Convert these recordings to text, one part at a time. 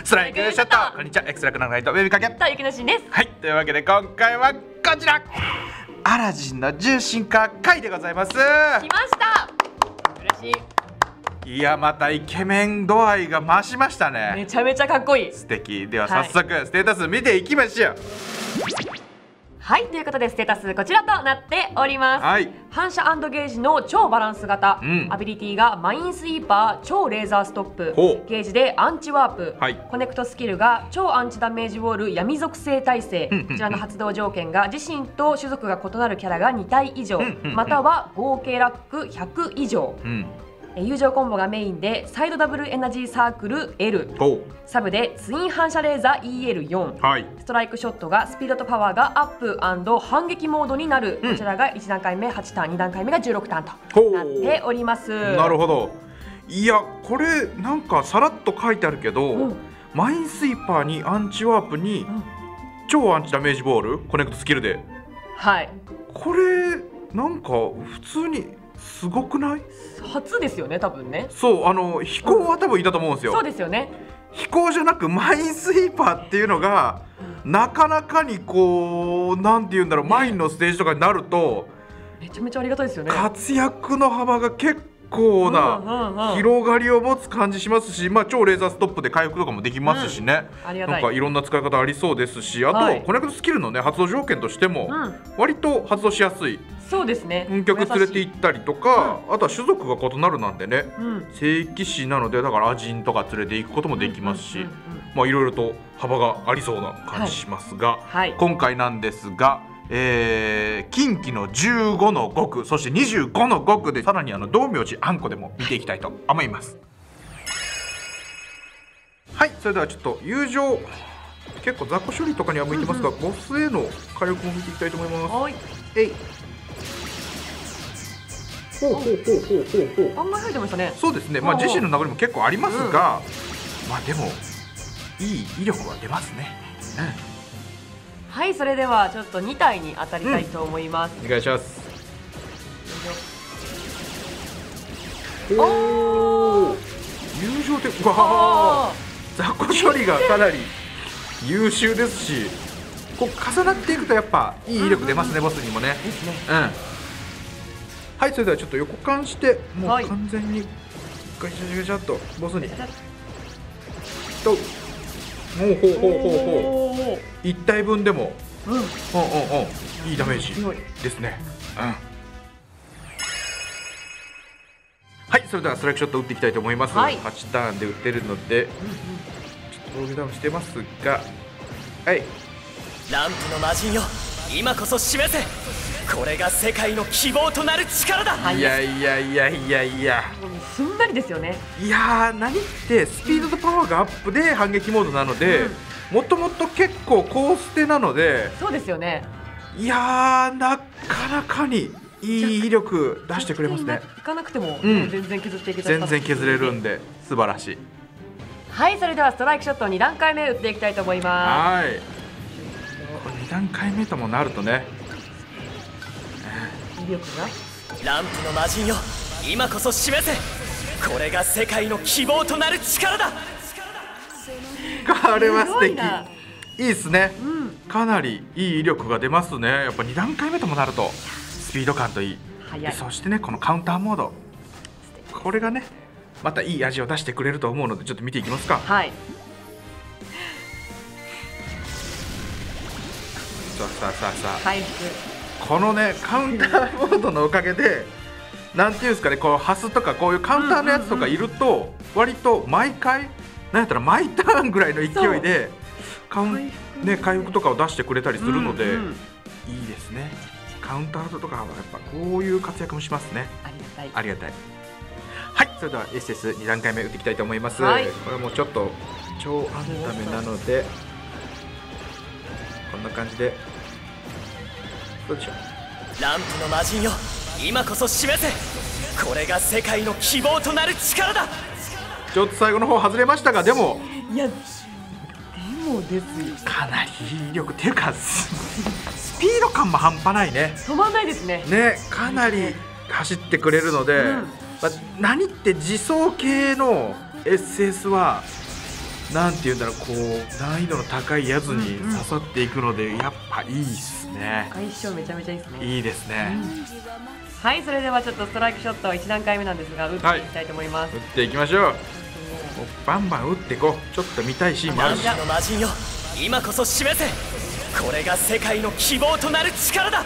ストライクショット。こんにちは、エクストラクナイトベビーかけとゆきのしんです。 はい、というわけで今回はこちら、アラジンの重心化回でございます。 来ました嬉しい。 いや、またイケメン度合いが増しましたね。 めちゃめちゃかっこいい。 素敵。では早速、ステータス見ていきましょう。 はい、ということでステータスこちらとなっております。 はい、 反射&ゲージの超バランス型、 アビリティがマインスイーパー超レーザーストップ、ゲージでアンチワープ、コネクトスキルが超アンチダメージウォール闇属性耐性、こちらの発動条件が自身と種族が異なるキャラが2体以上、または合計ラック100以上、友情コンボがメインでサイドダブルエナジーサークル L、 サブでツイン反射レーザー EL4、ストライクショットがスピードとパワーがアップ&反撃モードになる、こちらが1段階目8ターン、2段階目が16ターンとなっております。 なるほど。いや、これなんかさらっと書いてあるけど、マインスイーパーにアンチワープに超アンチダメージボールコネクトスキルで、これなんか普通にすごくない？ 初ですよね、多分ね。 そう、飛行は多分いたと思うんですよ。 そうですよね。 飛行じゃなくマインスイーパーっていうのが、なかなかにこう、なんていうんだろう、マインのステージとかになるとめちゃめちゃありがたいですよね。 活躍の幅が結構な広がりを持つ感じしますし、超レーザーストップで回復とかもできますしね、なんかいろんな使い方ありそうですし、あと、コネクトスキルのね発動条件としても割と発動しやすい。 そうですね。 運極連れて行ったりとか、あとは種族が異なるなんでね、聖騎士なのでだからアジンとか連れて行くこともできますし、いろいろと幅がありそうな感じしますが、今回なんですが、近畿の15の極、そして25の極で、さらに道明寺あんこでも見ていきたいと思います。はい、それではちょっと友情結構雑魚処理とかには向いてますが、ボスへの火力も見ていきたいと思います。 あんまり入ってましたね。 そうですね、自身の流れも結構ありますが、でもいい威力は出ますね。 はい、それではちょっと2体に当たりたいと思います。 お願いします。友情で、うわー、雑魚処理がかなり優秀ですし、こう重なっていくとやっぱいい威力出ますね、ボスにもね。はい、それではちょっと横貫してもう完全にガチャガチャっとボスにと、1体分でもいいダメージですね。はい、それではストライクショット打っていきたいと思います。8ターンで打てるのでちょっとロールダウンしてますが、 ランプの魔人よ、今こそ示せ。これが世界の希望となる力だ。 いやすんなりですよね。 いやー、何ってスピードとパワーがアップで反撃モードなので、もともと結構高ステなので、 そうですよね。 いやー、なかなかにいい威力出してくれますね。 いかなくても全然削っていけたり、 全然削れるんで素晴らしい。 はい、それではストライクショット2段階目打っていきたいと思います。 これ2段階目ともなるとね、 威力がランプの魔人よ、今こそ示せ。これが世界の希望となる力だ。 これは素敵。いいっすね、かなりいい威力が出ますね。やっぱ2段階目ともなるとスピード感といい、そしてね、このカウンターモード、これがねまたいい味を出してくれると思うので、ちょっと見ていきますか。さあ回復、 このねカウンターモードのおかげで、なんていうんですかね、こうハスとかこういうカウンターのやつとかいると、割と毎回なんやったら毎ターンぐらいの勢いで回復とかを出してくれたりするので、いいですね。カウンターとかはやっぱこういう活躍もしますね。ありがたい。はい、それでは SS2 段階目打っていきたいと思います。これもちょっと超アンダメなので、こんな感じでどうでしょう。 ランプの魔人よ、今こそ示せ。これが世界の希望となる力だ。 ちょっと最後の方外れましたが、でもですよ、 かなりいい威力っていうかスピード感も半端ないね。 止まんないですね。 かなり走ってくれるので、何って自走系の SS はなんていうんだろう、こう難易度の高いやつに刺さっていくので、やっぱいいっすね。 相性めちゃめちゃいいですね。 いいですね。 はい、それではちょっとストライクショット1段階目なんですが、打っていきたいと思います。 打っていきましょう。バンバン打っていこう。ちょっと見たいシーンもあるし。 の魔人よ、今こそ示せ。これが世界の希望となる力だ。 さ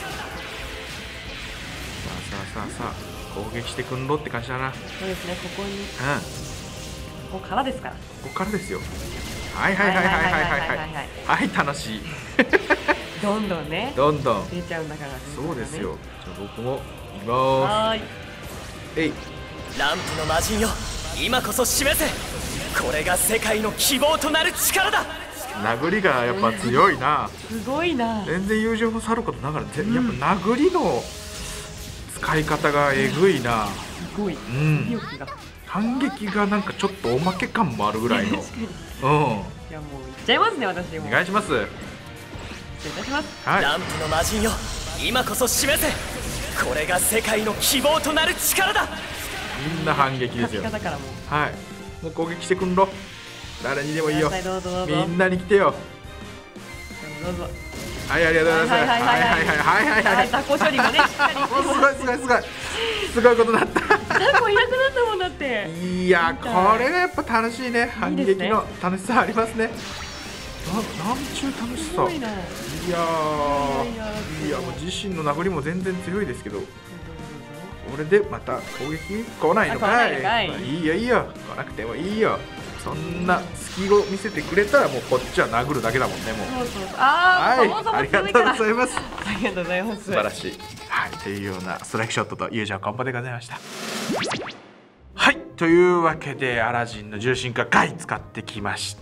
あ攻撃してくんろって感じだな。 そうですね、ここに、ここからですから。 ここからですよ。はい楽しい。 どんどんね、 どんどん出ちゃうんだから。 そうですよ。じゃあ僕もいきます。えい。 ランプの魔人よ、今こそ示せ。これが世界の希望となる力だ。 殴りがやっぱ強いな。 すごいな。 全然友情もさることながら、やっぱ殴りの使い方がえぐいな。 すごい。 反撃がなんかちょっとおまけ感もあるぐらいの。 いやもういっちゃいますね、私も。 お願いします。 失礼いたします。 ランプの魔人よ、今こそ示せ。これが世界の希望となる力だ。 みんな反撃ですよ。はい。もう攻撃してくんろ。誰にでもいいよ。みんなに来てよ。 どうぞ。 はい、ありがとうございます。はい。 雑魚処理がね、しっかり。 すごいことになった。 雑魚いなくなったもんだって。 いや、これがやっぱ楽しいね。反撃の楽しさありますね。なんちゅう楽しさ。いやもう自身の殴りも全然強いですけど、これでまた攻撃来ないのかい。いいよ、来なくてもいいよ。そんな隙を見せてくれたら、もうこっちは殴るだけだもんね。もうありがとうございます。 ありがとうございます。 素晴らしい。はい、というようなストライクショットと友情コンボでございました。はい、というわけでアラジンの重心化ガイ使ってきました。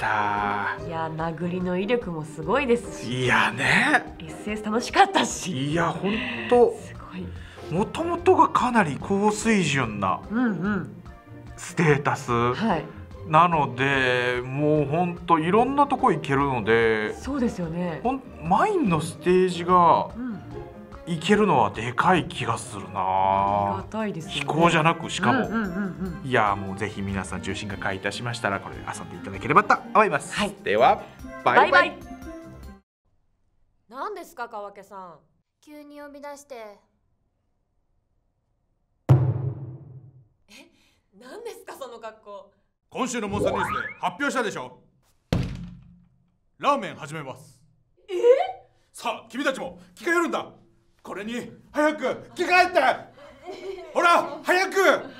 いや、殴りの威力もすごいですし、 いやね、 SS 楽しかったし、 いやほんとすごい。 もともとがかなり高水準なステータスなので、もうほんといろんなとこ行けるので、 そうですよね。 マインのステージがいけるのはでかい気がするな。 ありがたいですね。 飛行じゃなく、しかも、いやもうぜひ皆さん重心化開いたしましたら、これで遊んでいただければと思います。ではバイバイ。 何ですか川家さん、急に呼び出して。何ですかその格好。 今週のモンスターニュースで発表したでしょ。ラーメン始めます。さあ君たちも着替えるんだ。これに早く着替えて。ほら早く。